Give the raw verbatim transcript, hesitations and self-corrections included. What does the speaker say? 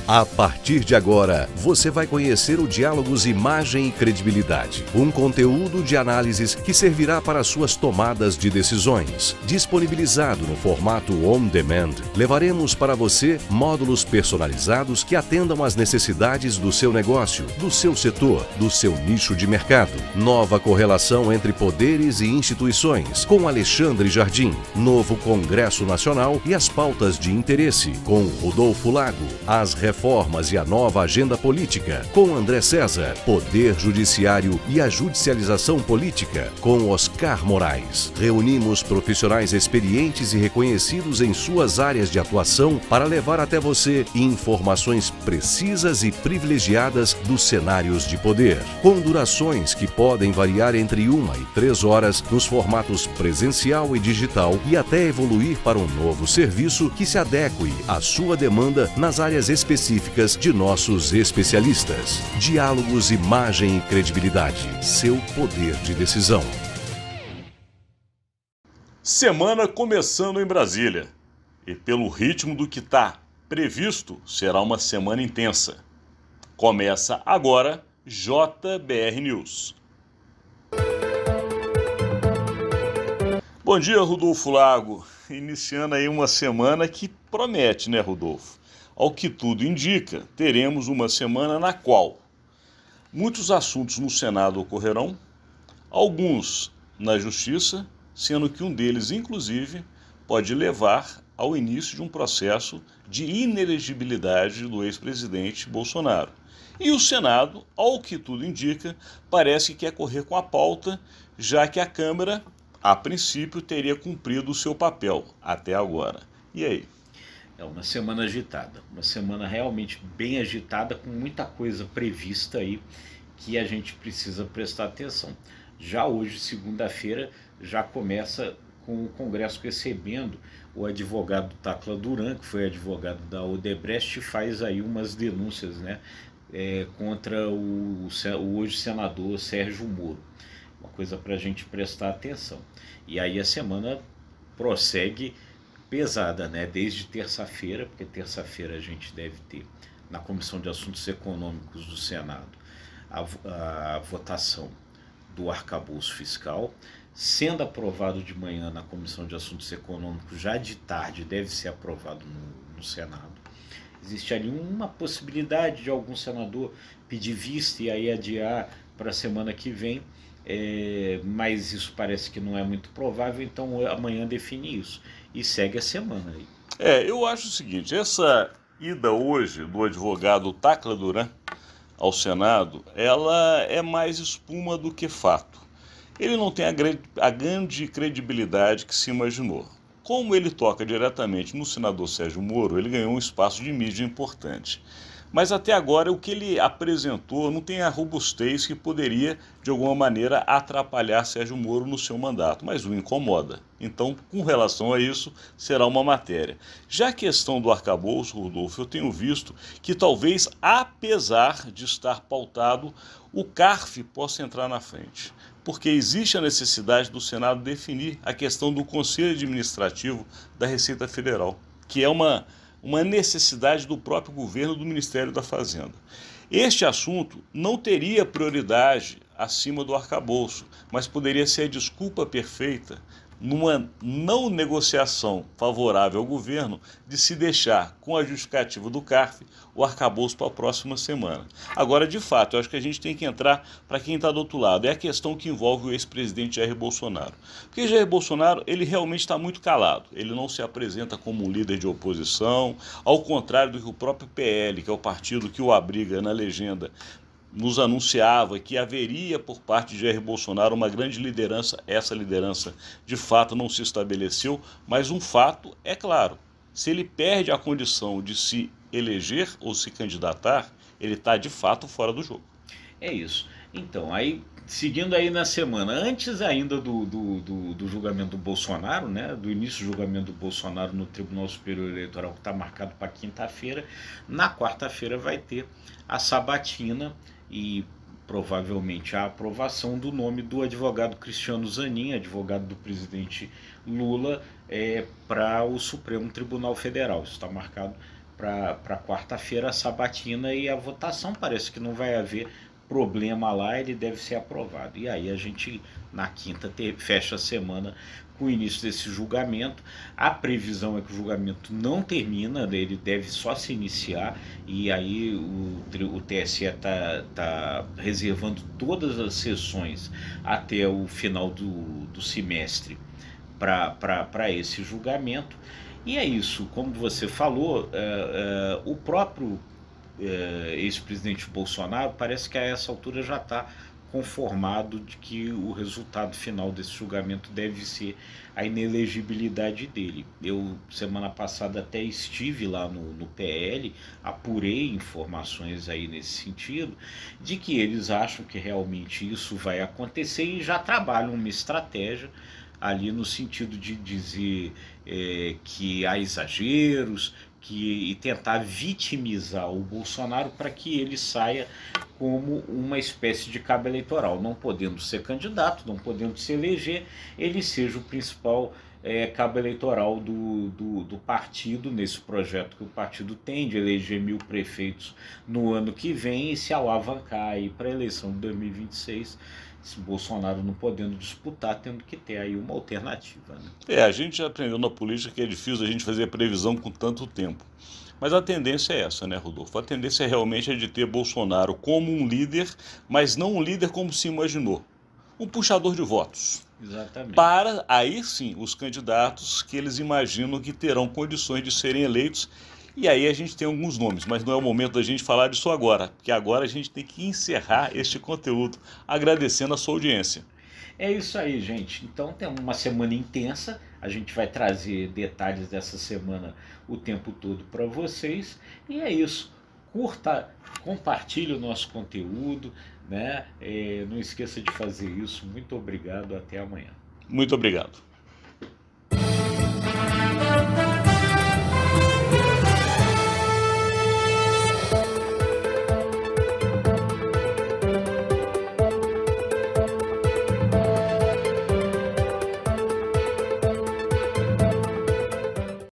A partir de agora, você vai conhecer o Diálogos Imagem e Credibilidade, um conteúdo de análises que servirá para suas tomadas de decisões. Disponibilizado no formato on demand, levaremos para você módulos personalizados que atendam às necessidades do seu negócio, do seu setor, do seu nicho de mercado. Nova correlação entre poderes e instituições, com Alexandre Jardim. Novo Congresso Nacional e as pautas de interesse, com Rodolfo Lago. As reformas e a nova agenda política, com André César. Poder Judiciário e a judicialização política, com Oscar Moraes. Reunimos profissionais experientes e reconhecidos em suas áreas de atuação para levar até você informações precisas e privilegiadas dos cenários de poder, com durações que podem variar entre uma e três horas nos formatos presencial e digital e até evoluir para um novo serviço que se adeque à sua demanda nas áreas específicas de nossos especialistas. Diálogos, Imagem e Credibilidade. Seu poder de decisão. Semana começando em Brasília. E pelo ritmo do que está previsto, será uma semana intensa. Começa agora J B R News. Bom dia, Rodolfo Lago. Iniciando aí uma semana que promete, né, Rodolfo? Ao que tudo indica, teremos uma semana na qual muitos assuntos no Senado ocorrerão, alguns na Justiça, sendo que um deles, inclusive, pode levar ao início de um processo de inelegibilidade do ex-presidente Bolsonaro. E o Senado, ao que tudo indica, parece que quer correr com a pauta, já que a Câmara, a princípio, teria cumprido o seu papel até agora. E aí? É uma semana agitada, uma semana realmente bem agitada, com muita coisa prevista aí que a gente precisa prestar atenção. Já hoje, segunda-feira, já começa com o Congresso recebendo o advogado Tacla Duran, que foi advogado da Odebrecht, e faz aí umas denúncias, né, é, contra o, o hoje senador Sérgio Moro. Uma coisa para a gente prestar atenção. E aí a semana prossegue pesada, né? Desde terça-feira, porque terça-feira a gente deve ter na Comissão de Assuntos Econômicos do Senado a, a votação do arcabouço fiscal, sendo aprovado de manhã na Comissão de Assuntos Econômicos, já de tarde deve ser aprovado no, no Senado. Existe ali uma possibilidade de algum senador pedir vista e aí adiar para a semana que vem, é, mas isso parece que não é muito provável, então amanhã define isso. E segue a semana aí. É, eu acho o seguinte, essa ida hoje do advogado Tacla Duran ao Senado, ela é mais espuma do que fato. Ele não tem a grande, a grande credibilidade que se imaginou. Como ele toca diretamente no senador Sérgio Moro, ele ganhou um espaço de mídia importante. Mas até agora o que ele apresentou não tem a robustez que poderia, de alguma maneira, atrapalhar Sérgio Moro no seu mandato, mas o incomoda. Então, com relação a isso, será uma matéria. Já a questão do arcabouço, Rodolfo, eu tenho visto que talvez, apesar de estar pautado, o CARF possa entrar na frente. Porque existe a necessidade do Senado definir a questão do Conselho Administrativo da Receita Federal, que é uma... uma necessidade do próprio governo do Ministério da Fazenda. Este assunto não teria prioridade acima do arcabouço, mas poderia ser a desculpa perfeita numa não negociação favorável ao governo de se deixar, com a justificativa do CARF, o arcabouço para a próxima semana. Agora, de fato, eu acho que a gente tem que entrar para quem está do outro lado. É a questão que envolve o ex-presidente Jair Bolsonaro. Porque Jair Bolsonaro, ele realmente está muito calado. Ele não se apresenta como um líder de oposição, ao contrário do que o próprio P L, que é o partido que o abriga na legenda, nos anunciava que haveria por parte de Jair Bolsonaro uma grande liderança. Essa liderança de fato não se estabeleceu, mas um fato é claro, se ele perde a condição de se eleger ou se candidatar, ele está de fato fora do jogo. É isso. Então, aí, seguindo aí na semana, antes ainda do, do, do, do julgamento do Bolsonaro, né, do início do julgamento do Bolsonaro no Tribunal Superior Eleitoral, que está marcado para quinta-feira, na quarta-feira vai ter a sabatina e provavelmente a aprovação do nome do advogado Cristiano Zanin, advogado do presidente Lula, é, para o Supremo Tribunal Federal. Isso está marcado para para quarta-feira a sabatina e a votação. Parece que não vai haver problema lá, ele deve ser aprovado. E aí a gente, na quinta, ter, fecha a semana com o início desse julgamento. A previsão é que o julgamento não termina, ele deve só se iniciar, e aí o, o T S E está tá reservando todas as sessões até o final do, do semestre para esse julgamento. E é isso, como você falou, é, é, o próprio é, ex-presidente Bolsonaro parece que a essa altura já está conformado de que o resultado final desse julgamento deve ser a inelegibilidade dele. Eu, semana passada, até estive lá no, no P L, apurei informações aí nesse sentido, de que eles acham que realmente isso vai acontecer e já trabalham uma estratégia ali no sentido de dizer é, que há exageros, que, e tentar vitimizar o Bolsonaro para que ele saia como uma espécie de cabo eleitoral, não podendo ser candidato, não podendo se eleger, ele seja o principal é, cabo eleitoral do, do, do partido, nesse projeto que o partido tem de eleger mil prefeitos no ano que vem e se alavancar para a eleição de dois mil e vinte e seis, se Bolsonaro não podendo disputar, tendo que ter aí uma alternativa. Né? É, a gente já aprendeu na política que é difícil a gente fazer previsão com tanto tempo. Mas a tendência é essa, né, Rodolfo? A tendência realmente é de ter Bolsonaro como um líder, mas não um líder como se imaginou. Um puxador de votos. Exatamente. Para, aí sim, os candidatos que eles imaginam que terão condições de serem eleitos. E aí a gente tem alguns nomes, mas não é o momento da gente falar disso agora, porque agora a gente tem que encerrar este conteúdo, agradecendo a sua audiência. É isso aí, gente. Então tem uma semana intensa, a gente vai trazer detalhes dessa semana o tempo todo para vocês, e é isso. Curta, compartilhe o nosso conteúdo, né? É, não esqueça de fazer isso. Muito obrigado, até amanhã. Muito obrigado.